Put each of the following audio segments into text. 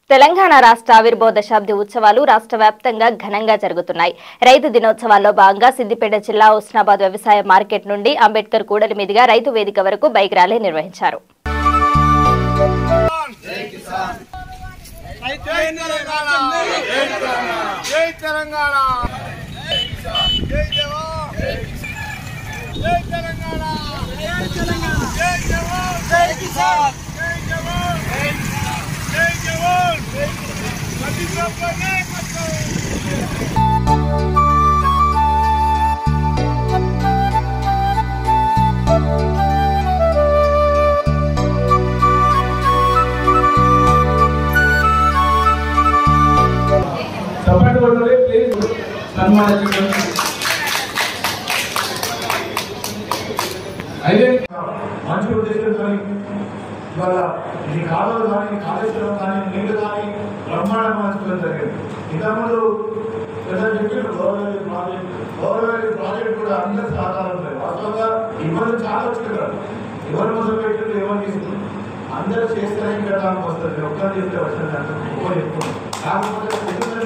తెలంగాణ రాష్ట్ర ఆవిర్భావ దశాబ్ది ఉత్సవాలు రాష్ట్ర వ్యాప్తంగా ఘనంగా జరుగుతున్నాయి. రైతు దినోత్సవాల్లో భాగంగా సిద్దిపేట జిల్లా హుస్నాబాద్ వ్యవసాయ మార్కెట్ నుండి అంబేద్కర్ కూడలి మీదుగా రైతు వేదిక వరకు బైక్ ర్యాలీ నిర్వహించారు. అయితే మంచి ఉద్దేశంతో ఇవాళ ఈ కాలువలు కానీ కాళేశ్వరం కానీ నీళ్లు కానీ బ్రహ్మాండంగా మార్చుకోవడం జరిగింది. ఇంతకుముందు చెప్పారు గౌరవేలి ప్రాజెక్ట్ కూడా అందరూ సహకారం ఉంటాయి. వాస్తవంగా ఇబ్బందులు చాలా వచ్చింది కదా, ఎవరు మొదలు పెట్టారు ఎవరు తీసుకున్నారు అందరూ చేస్తేనే పెట్టడానికి వస్తుంది. ఒక్కరు చేస్తే వచ్చింది అంటే ఎక్కువ చెప్పుకున్నాం. కాకపోతే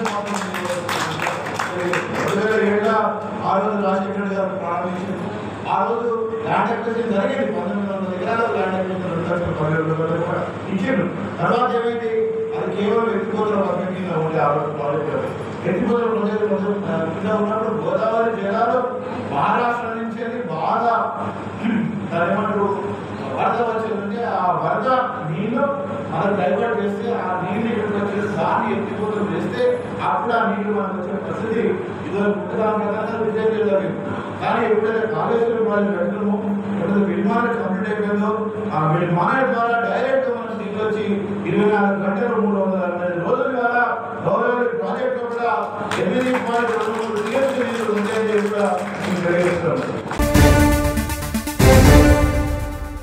2007 ఆ రోజు రాజశేఖర గారు ప్రారంభించారు. ఆ రోజు ల్యాండ్ అక్విజిషన్ జరిగింది. 1900 ఎకరాల ల్యాండ్ అక్విజిషన్ 2,12,000 కూడా ఇచ్చిండు. తర్వాత ఏమైంది, అది కేవలం ఎత్తిపోతల పథకం కింద ఉండే ఆ రోజు ప్రాజెక్ట్. ఎత్తిపోతల ప్రాజెక్ట్ కింద ఉన్నప్పుడు గోదావరి జిల్లాలో మహారాష్ట్ర నుంచి అది బాగా ఏమంటారు వరద వచ్చిందంటే ఆ వరద నీళ్లు మనం డైవర్ట్ చేస్తే ఆ నీళ్ళు ఇక్కడికి వచ్చేసి దాన్ని ఎత్తిపోతలు చేస్తే అప్పుడు ఆ నీళ్లు మనకు వచ్చిన పరిస్థితి ఇదివరకు ప్రకారంగా విజయం జరిగింది. కానీ ఎప్పుడైతే కాళేశ్వరం ప్రాజెక్ట్ కట్టడమో ఎప్పుడైతే విమానం కంప్లీట్ అయిపోయిందో ఆ విమానం ద్వారా డైరెక్ట్ మనం దీనికి వచ్చి 24 గంటలు 365 రోజుల ద్వారా గౌరవ ప్రాజెక్టు కూడా 8.23 TMC నీళ్లు ఉంటాయని కూడా తెలియజేస్తున్నాం.